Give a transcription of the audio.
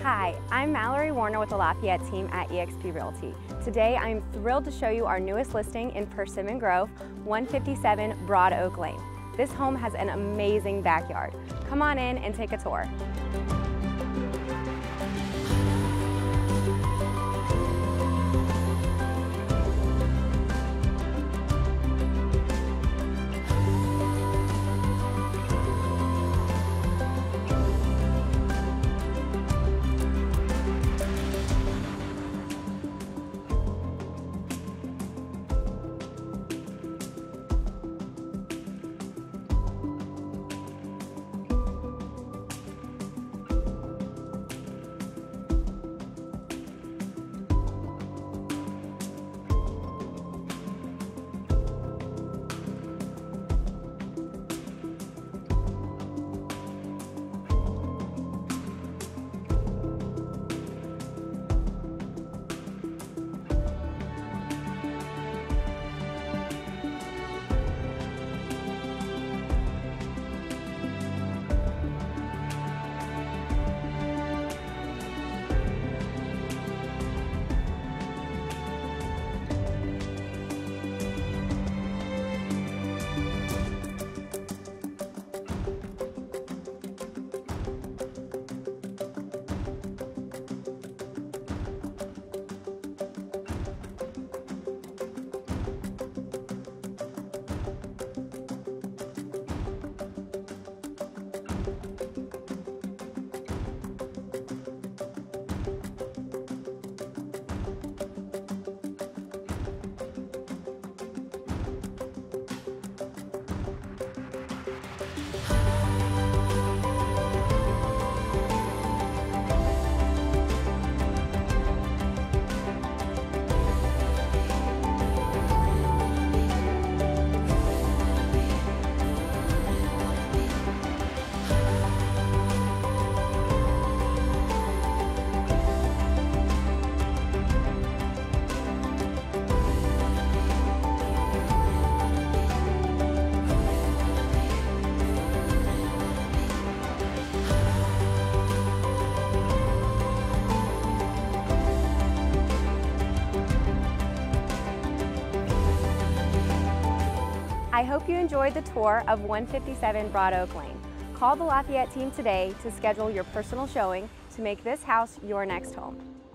Hi, I'm Mallory Warner with the Lafayette team at eXp Realty. Today I'm thrilled to show you our newest listing in Persimmon Grove, 157 Broad Oak Lane. This home has an amazing backyard. Come on in and take a tour. I hope you enjoyed the tour of 157 Broad Oak Lane. Call the Lafayette team today to schedule your personal showing to make this house your next home.